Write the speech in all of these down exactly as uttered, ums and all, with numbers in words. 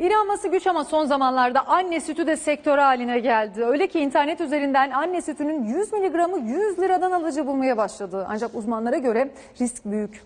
İnanması güç ama son zamanlarda anne sütü de sektör haline geldi. Öyle ki internet üzerinden anne sütünün yüz miligramı yüz liradan alıcı bulmaya başladı. Ancak uzmanlara göre risk büyük.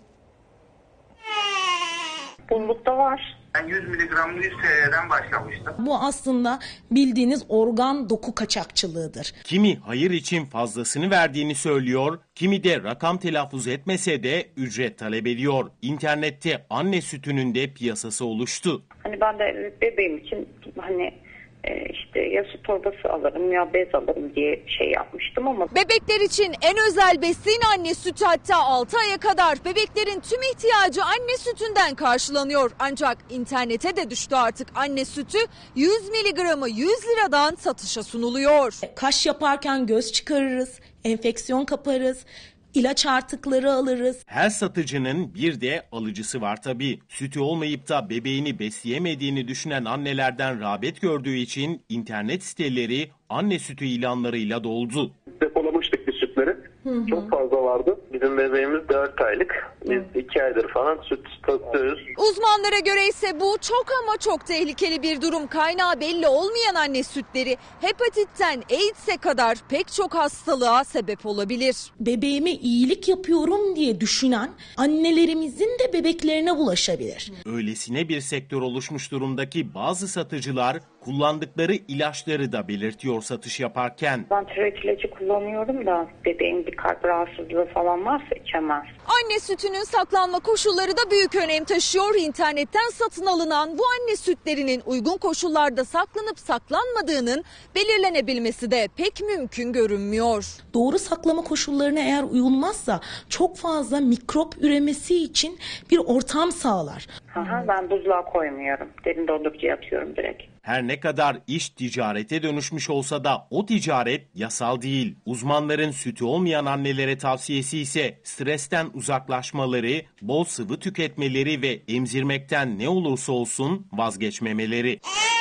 Buzlukta var. Ben yüz miligramlı yüz T L'den başlamıştım. Bu aslında bildiğiniz organ doku kaçakçılığıdır. Kimi hayır için fazlasını verdiğini söylüyor, kimi de rakam telaffuz etmese de ücret talep ediyor. İnternette anne sütünün de piyasası oluştu. Hani ben de bebeğim için hani e, işte ya su torbası alırım ya bez alırım diye şey yapmıştım ama. Bebekler için en özel besin anne sütü, hatta altı aya kadar bebeklerin tüm ihtiyacı anne sütünden karşılanıyor. Ancak internete de düştü artık anne sütü, yüz miligramı yüz liradan satışa sunuluyor. Kaş yaparken göz çıkarırız, enfeksiyon kaparız, ilaç artıkları alırız. Her satıcının bir de alıcısı var tabii. Sütü olmayıp da bebeğini besleyemediğini düşünen annelerden rağbet gördüğü için internet siteleri anne sütü ilanlarıyla doldu. Depolamıştık biz sütleri. Hı hı. Çok fazla vardı. Bizim bebeğimiz dört aylık. Biz iki aydır falan süt satıyoruz. Uzmanlara göre ise bu çok ama çok tehlikeli bir durum. Kaynağı belli olmayan anne sütleri hepatitten AIDS'e kadar pek çok hastalığa sebep olabilir. Bebeğime iyilik yapıyorum diye düşünen annelerimizin de bebeklerine bulaşabilir. Öylesine bir sektör oluşmuş durumdaki bazı satıcılar kullandıkları ilaçları da belirtiyor satış yaparken. Ben tiroid ilacı kullanıyorum da bebeğin bir kalp rahatsızlığı falan varsa içemez. Anne sütünün saklanma koşulları da büyük önem taşıyor. İnternetten satın alınan bu anne sütlerinin uygun koşullarda saklanıp saklanmadığının belirlenebilmesi de pek mümkün görünmüyor. Doğru saklama koşullarına eğer uyulmazsa çok fazla mikrop üremesi için bir ortam sağlar. Aha, ben buzluğa koymuyorum. Derin dondurucuya atıyorum direkt. Her ne kadar iş ticarete dönüşmüş olsa da o ticaret yasal değil. Uzmanların sütü olmayan annelere tavsiyesi ise stresten uzaklaşmaları, bol sıvı tüketmeleri ve emzirmekten ne olursa olsun vazgeçmemeleri.